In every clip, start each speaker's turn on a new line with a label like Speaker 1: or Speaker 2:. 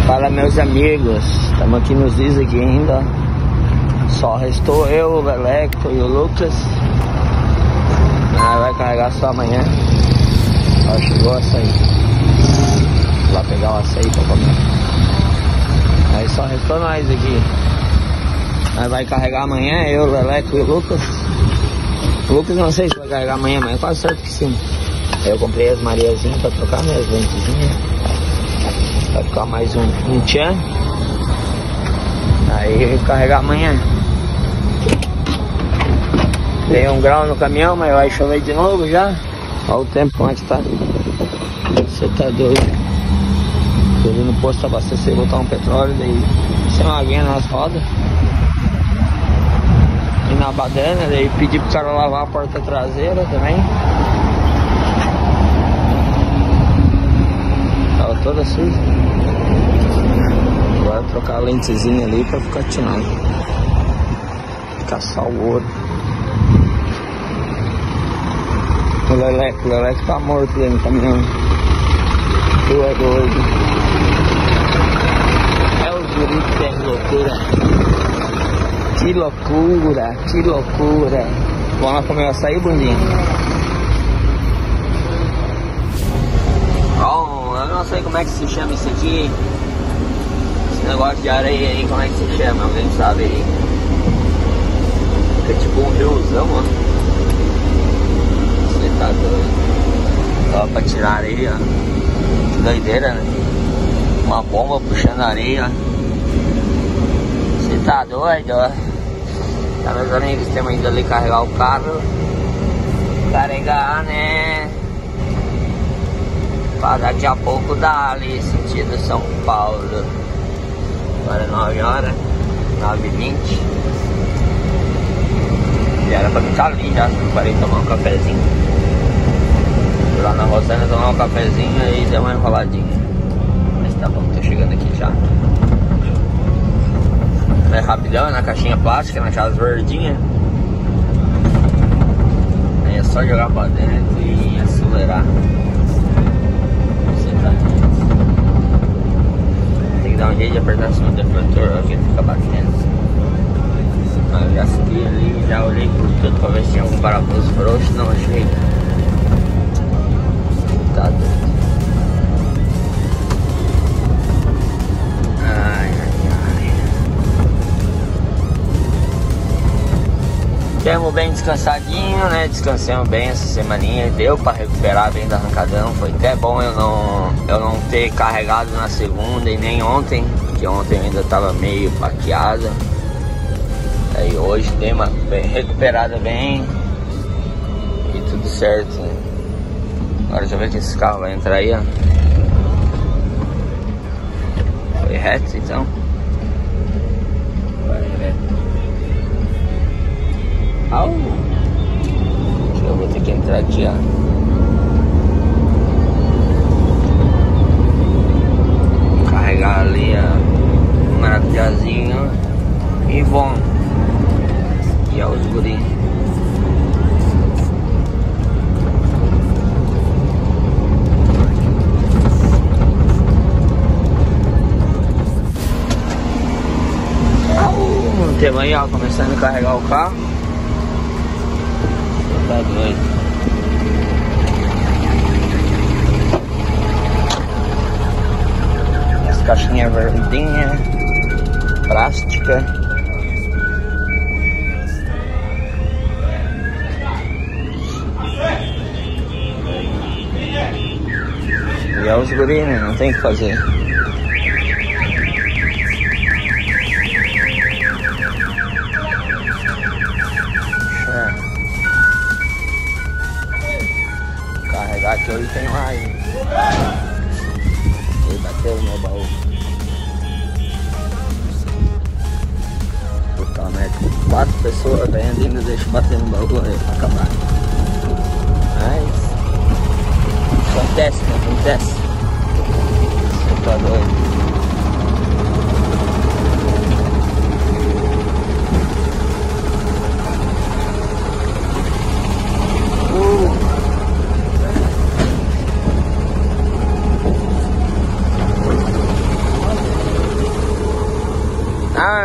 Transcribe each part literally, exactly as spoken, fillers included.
Speaker 1: Fala, meus amigos, estamos aqui nos Is aqui ainda. Só restou eu, o Leleco e o Lucas. Ah, vai carregar só amanhã. Ó, chegou o açaí. Vou lá pegar o açaí pra comer. Aí só restou nós aqui. Nós vai carregar amanhã, eu, o Leleco e o Lucas. O Lucas não sei se vai carregar amanhã, mas é quase certo que sim. Aí eu comprei as Mariazinhas pra trocar minhas lentezinhas. Vai ficar mais um, um tchan. Aí carregar amanhã. Tem um grau no caminhão, mas vai chover de novo já. Olha o tempo como é que tá. Você tá doido. Tô indo no posto abastecer e botar um petróleo. Daí sem uma aguinha nas rodas. E na badana, daí pedi pro cara lavar a porta traseira também. Tava toda suja. Agora trocar a lentezinha ali pra ficar atinado. Caçar o ouro. O Leleco, o Leleco tá morto ali no caminhão. Tu é doido. É o guri que tem loucura. Que loucura, que loucura. Vamos lá comer açaí, bundinha? Bom, eu não sei como é que se chama isso aqui. Esse negócio de areia aí, como é que se chama? Alguém sabe aí? É tipo um riozão, ó. Você tá doido. Só pra tirar areia. Que doideira, né? Uma bomba puxando areia. Você tá doido, ó. Tá, meus amigos, temos ainda ali carregar o carro. Carregar, né? Pra daqui a pouco dá ali, sentido São Paulo. Agora nove horas, nove e vinte. E era pra ficar ali já, parei de tomar um cafezinho. Fui lá na Rosana tomar um cafezinho e deu uma enroladinha. Mas tá bom, tô chegando aqui já. É rapidão, é na caixinha plástica, naquelas verdinhas. Aí é só jogar pra dentro e acelerar. Você tá dentro. Tem que dar um jeito de apertar assim o defletor, ó, que ele fica batendo. Eu já subi ali, já olhei por tudo pra ver se tinha algum parafuso frouxo, não achei. Tá doido. Ai, ai, ai. Temos bem descansadinho, né? Descansamos bem essa semaninha. Deu pra recuperar bem do arrancadão. Foi até bom eu não, eu não ter carregado na segunda e nem ontem, porque ontem eu ainda tava meio baqueado. Aí hoje tem uma bem recuperada bem e tudo certo, né? Agora deixa eu ver que esse carro vai entrar aí, ó. Foi reto então. Vai reto. Au! Acho que eu vou ter que entrar aqui, ó. Carregar ali, ó. Um maravilhazinho. E bom. E é os guri. Temos aí, ó, começando a carregar o carro. Tá doido. As caixinhas verdinhas, plástica. E é os guri, né? Não tem o que fazer. É. Carregar aqui hoje tem mais. Ele bateu no meu baú. Puta merda. Quatro pessoas vendo e ainda deixa bater no baú aí pra acabar. Mas acontece, né? Acontece. Você tá doido.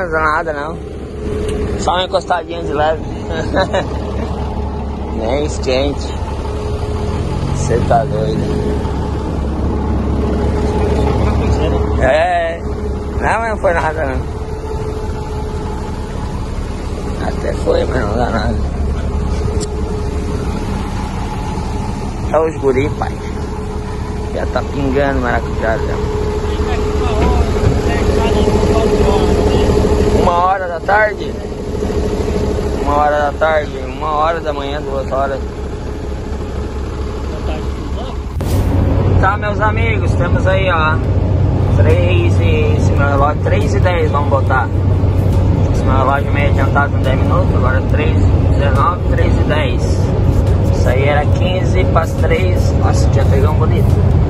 Speaker 1: não dá nada não. Só uma encostadinha de leve. Nem esquente. Você tá doido. É, não, mas não foi nada não. Até foi, mas não dá nada. Olha os guri, pai. Já tá pingando maracujá já. Uma hora da tarde? Uma hora da tarde, uma hora da manhã, duas horas. Tá, meus amigos, temos aí, ó. três e... Esse meu relógio, três e dez, vamos botar. Esse meu relógio meio adiantado com dez minutos, agora três e dezenove, três e dez. Isso aí era quinze para as três. Nossa, tinha pegão bonito.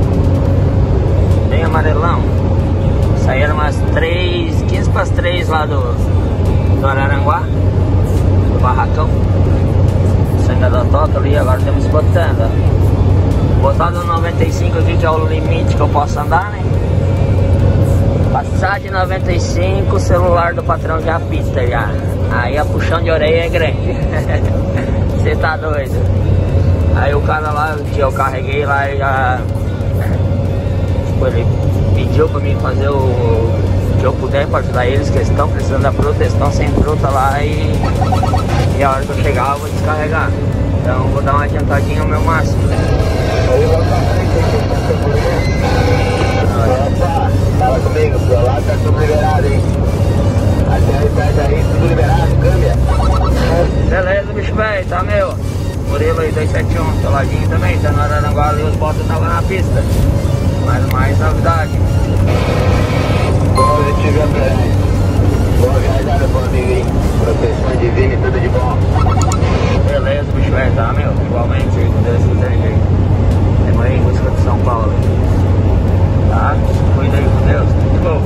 Speaker 1: Bem amarelão. Isso aí era umas três, quinze para as três lá do, do Araranguá, do barracão. Sanga da Toca ali, agora temos botando. Botar no noventa e cinco aqui, que é o limite que eu posso andar, né? Passar de noventa e cinco, o celular do patrão já apita já. Aí a puxão de orelha é grande. Você tá doido? Aí o cara lá que eu carreguei lá já, tipo, ele pediu pra mim fazer o que eu puder pra ajudar eles, que eles estão precisando da fruta, eles estão sem fruta lá e, e a hora que eu chegar eu vou descarregar. Então eu vou dar uma adiantadinha ao meu máximo.
Speaker 2: Fala comigo, seu lado tá tudo liberado, hein? Até aí, perto aí, tudo liberado, câmbia.
Speaker 1: Beleza, bicho velho, tá meu? Murilo aí, dois sete um, seu ladinho também, tá na Araranguá ali, os botas estavam na pista. Mas mais novidade.
Speaker 2: Positivo, André. Boa viajada pro amigo, hein? Proteção divina e tudo de bom.
Speaker 1: Beleza, bicho velho, tá meu? Igualmente, com Deus quiser, gente. Temos aí em busca de São Paulo. Tá? Cuida aí com Deus, tudo bom.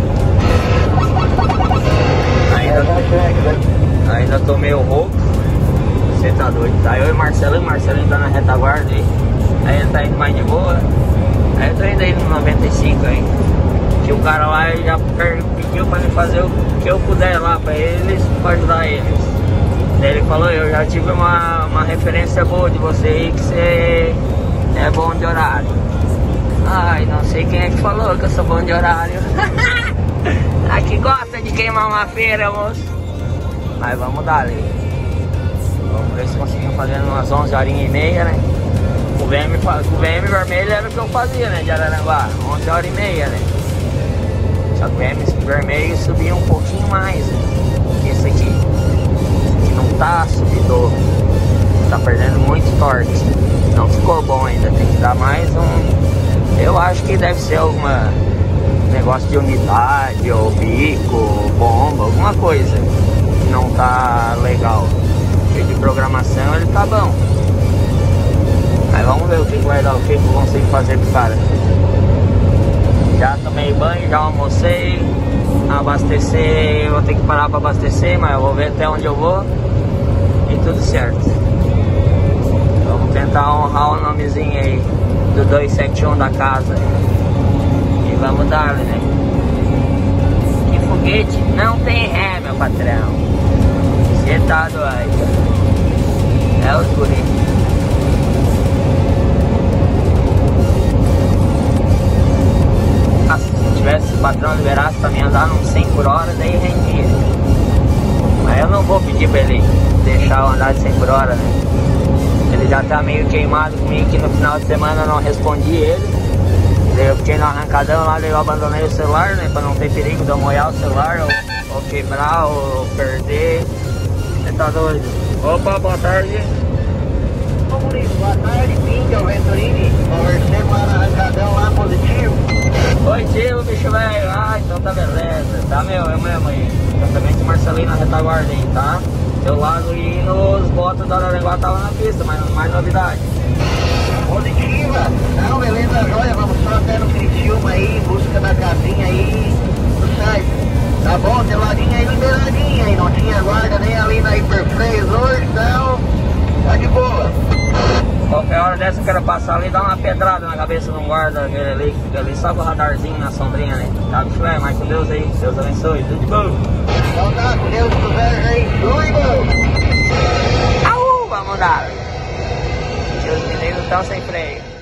Speaker 1: Ainda, ainda tô meio rouco. Você tá doido? Tá eu e o Marcelinho, o Marcelinho tá na retaguarda aí. Aí ele tá indo mais de boa. Aí eu tô indo aí no noventa e cinco aí. Que o cara lá já pediu pra me fazer o que eu puder lá pra eles, pra ajudar eles. Daí ele falou, eu já tive uma, uma referência boa de você aí, que você é bom de horário. Ai, não sei quem é que falou que eu sou bom de horário. Aqui gosta de queimar uma feira, moço. Mas vamos dar ali. Vamos ver se conseguimos fazer umas onze horinhas e meia, né? O V M, o V M vermelho era o que eu fazia, né? De Araranguá, onze horas e meia, né? Só que o V M vermelho subia um pouquinho mais, né, que esse aqui. Esse aqui não tá subidor. Tá perdendo muito torque. Não ficou bom ainda, tem que dar mais um... Eu acho que deve ser alguma negócio de umidade, ou bico, ou bomba, alguma coisa que não tá legal. Cheio de programação ele tá bom. Mas vamos ver o que vai dar, o que eu consigo fazer pro cara. Já tomei banho, já almocei. Abastecer, vou ter que parar pra abastecer, mas eu vou ver até onde eu vou. E tudo certo. Vamos tentar honrar o nomezinho aí do dois sete um da casa. E vamos dar, né? Que foguete não tem ré, meu patrão. Você tá doido. É os guri. Ah, se tivesse o patrão liberasse pra mim andar num cem por hora, daí rendia. Mas eu não vou pedir pra ele deixar eu andar de cem por hora, né? Ele já tá meio queimado comigo, que no final de semana eu não respondi ele. Eu fiquei no arrancadão lá, eu abandonei o celular, né? Pra não ter perigo de eu molhar o celular, ou, ou quebrar, ou perder. Você tá doido? Opa, boa tarde.
Speaker 2: Ô, Murilo, boa tarde, Pinga, o Venturini. Conversei com o arrancadão lá, positivo.
Speaker 1: Positivo, bicho velho. Ah, então tá beleza. Tá, meu, é mesmo aí. Eu também com o Marcelinho na retaguarda aí, tá? Seu lado e nos botas da Araranguá tava na pista, mas mais novidade.
Speaker 2: Positiva. Não, beleza, joia. Vamos só até no Criciúma aí, em busca da casinha aí. Tudo certo. Tá bom, teu ladinho aí liberadinho aí. Não tinha guarda nem ali na Hiperfreios hoje, então tá de boa.
Speaker 1: Qualquer hora dessa eu quero passar ali e dar uma pedrada na cabeça de um guarda aquele ali, que fica ali só com o radarzinho na sombrinha, né? Tá, bicho velho, mas com Deus aí. Deus abençoe. Tudo de bom.
Speaker 2: Então tá, com Deus quiser aí. Fui,
Speaker 1: Au, vamos dar. Que os meninos estão sem freio.